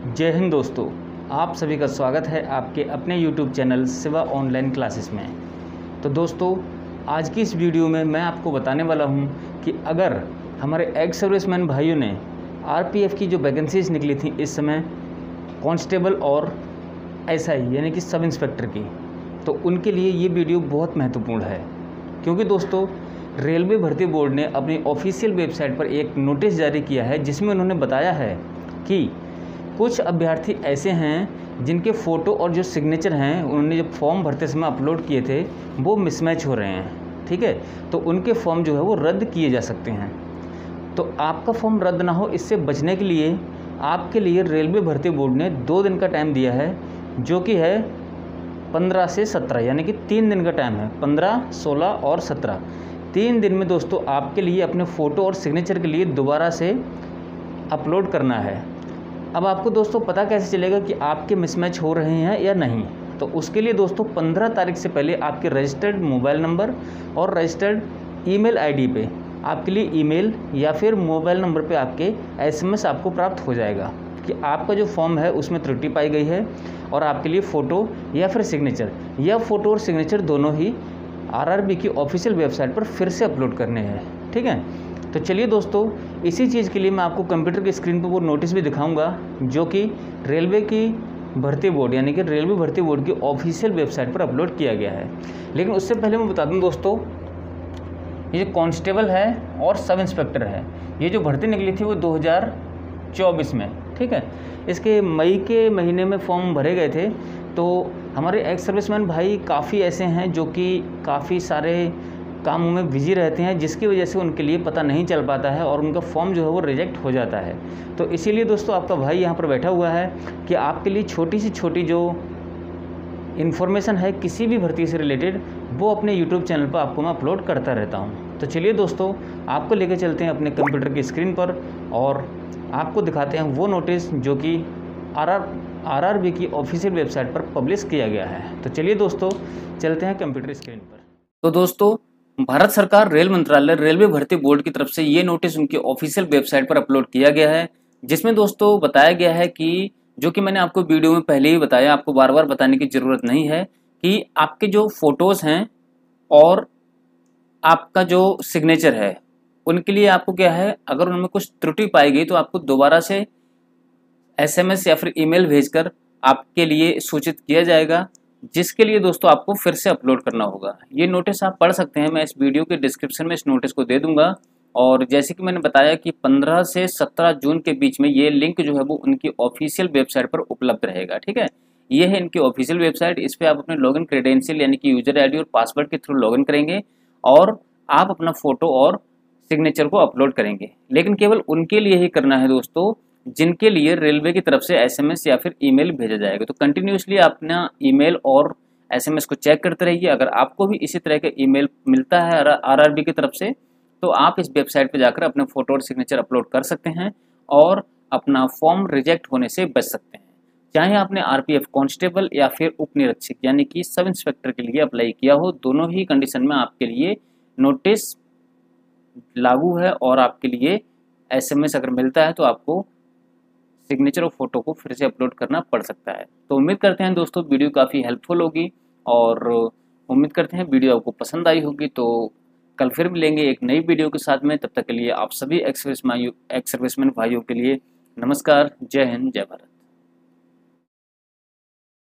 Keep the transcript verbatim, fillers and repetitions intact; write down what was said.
जय हिंद दोस्तों, आप सभी का स्वागत है आपके अपने YouTube channel Shiva online classes में। तो दोस्तों, आज की इस वीडियो में मैं आपको बताने वाला हूं कि अगर हमारे एक्स सर्विसमैन भाइयों ने आरपीएफ की जो वैकेंसीज निकली थी इस समय कांस्टेबल और एसआई यानी कि सब इंस्पेक्टर की, तो उनके लिए ये वीडियो बहुत महत्वपूर्ण है। क्योंकि दोस्तों, रेलवे भर्ती बोर्ड ने अपनी ऑफिशियल वेबसाइट पर एक नोटिस जारी किया है जिसमें उन्होंने बताया है कि कुछ अभ्यर्थी ऐसे हैं जिनके फ़ोटो और जो सिग्नेचर हैं उन्होंने जब फॉर्म भरते समय अपलोड किए थे वो मिसमैच हो रहे हैं। ठीक है, तो उनके फॉर्म जो है वो रद्द किए जा सकते हैं। तो आपका फॉर्म रद्द ना हो, इससे बचने के लिए आपके लिए रेलवे भर्ती बोर्ड ने दो दिन का टाइम दिया है, जो कि है पंद्रह से सत्रह, यानी कि तीन दिन का टाइम है। पंद्रह, सोलह और सत्रह, तीन दिन में दोस्तों आपके लिए अपने फ़ोटो और सिग्नेचर के लिए दोबारा से अपलोड करना है। अब आपको दोस्तों पता कैसे चलेगा कि आपके मिसमैच हो रहे हैं या नहीं? तो उसके लिए दोस्तों पंद्रह तारीख से पहले आपके रजिस्टर्ड मोबाइल नंबर और रजिस्टर्ड ईमेल आईडी पे आपके लिए ईमेल या फिर मोबाइल नंबर पे आपके एसएमएस आपको प्राप्त हो जाएगा कि आपका जो फॉर्म है उसमें त्रुटि पाई गई है और आपके लिए फ़ोटो या फिर सिग्नेचर या फ़ोटो और सिग्नेचर दोनों ही आरआरबी की ऑफिशियल वेबसाइट पर फिर से अपलोड करने हैं। ठीक है, तो चलिए दोस्तों, इसी चीज़ के लिए मैं आपको कंप्यूटर की स्क्रीन पर वो नोटिस भी दिखाऊंगा जो कि रेलवे की भर्ती बोर्ड यानी कि रेलवे भर्ती बोर्ड की ऑफिशियल वेबसाइट पर अपलोड किया गया है। लेकिन उससे पहले मैं बता दूं दोस्तों, ये जो कांस्टेबल है और सब इंस्पेक्टर है, ये जो भर्ती निकली थी वो दो हज़ार चौबीस में। ठीक है, इसके मई के महीने में फॉर्म भरे गए थे। तो हमारे एक्स सर्विसमैन भाई काफ़ी ऐसे हैं जो कि काफ़ी सारे कामों में बिजी रहते हैं, जिसकी वजह से उनके लिए पता नहीं चल पाता है और उनका फॉर्म जो है वो रिजेक्ट हो जाता है। तो इसीलिए दोस्तों आपका भाई यहाँ पर बैठा हुआ है कि आपके लिए छोटी सी छोटी जो इन्फॉर्मेशन है किसी भी भर्ती से रिलेटेड, वो अपने यूट्यूब चैनल पर आपको मैं अपलोड करता रहता हूँ। तो चलिए दोस्तों, आपको लेकर चलते हैं अपने कंप्यूटर की स्क्रीन पर और आपको दिखाते हैं वो नोटिस जो कि R R R R B की ऑफिशियल वेबसाइट पर पब्लिश किया गया है। तो चलिए दोस्तों, चलते हैं कंप्यूटर स्क्रीन पर। तो दोस्तों, भारत सरकार रेल मंत्रालय रेलवे भर्ती बोर्ड की तरफ से ये नोटिस उनकी ऑफिशियल वेबसाइट पर अपलोड किया गया है, जिसमें दोस्तों बताया गया है कि जो कि मैंने आपको वीडियो में पहले ही बताया, आपको बार बार बताने की ज़रूरत नहीं है कि आपके जो फोटोज़ हैं और आपका जो सिग्नेचर है उनके लिए आपको क्या है, अगर उनमें कुछ त्रुटि पाई गई तो आपको दोबारा से एसएमएस या फिर ईमेल भेजकर आपके लिए सूचित किया जाएगा, जिसके लिए दोस्तों आपको फिर से अपलोड करना होगा। ये नोटिस आप पढ़ सकते हैं, मैं इस वीडियो के डिस्क्रिप्शन में इस नोटिस को दे दूंगा। और जैसे कि मैंने बताया कि पंद्रह से सत्रह जून के बीच में ये लिंक जो है वो उनकी ऑफिशियल वेबसाइट पर उपलब्ध रहेगा। ठीक है, ये है इनकी ऑफिशियल वेबसाइट। इस पर आप अपने लॉगिन क्रेडेंशियल यानी कि यूजर आईडी और पासवर्ड के थ्रू लॉगिन करेंगे और आप अपना फोटो और सिग्नेचर को अपलोड करेंगे। लेकिन केवल उनके लिए ही करना है दोस्तों जिनके लिए रेलवे की तरफ से एसएमएस या फिर ईमेल भेजा जाएगा। तो कंटिन्यूसली अपना ईमेल और एसएमएस को चेक करते रहिए। अगर आपको भी इसी तरह का ईमेल मिलता है आरआरबी की तरफ से, तो आप इस वेबसाइट पर जाकर अपने फोटो और सिग्नेचर अपलोड कर सकते हैं और अपना फॉर्म रिजेक्ट होने से बच सकते हैं। चाहे आपने आरपीएफ कांस्टेबल या फिर उप निरीक्षक यानी कि सब इंस्पेक्टर के लिए अप्लाई किया हो, दोनों ही कंडीशन में आपके लिए नोटिस लागू है और आपके लिए एसएमएस अगर मिलता है तो आपको सिग्नेचर और फोटो को फिर से अपलोड करना पड़ सकता है। तो उम्मीद करते हैं दोस्तों वीडियो काफ़ी हेल्पफुल होगी और उम्मीद करते हैं वीडियो आपको पसंद आई होगी। तो कल फिर मिलेंगे एक नई वीडियो के साथ में। तब तक के लिए आप सभी एक्स सर्विसमैन एक्स सर्विसमैन भाइयों के लिए नमस्कार, जय हिंद, जय भारत।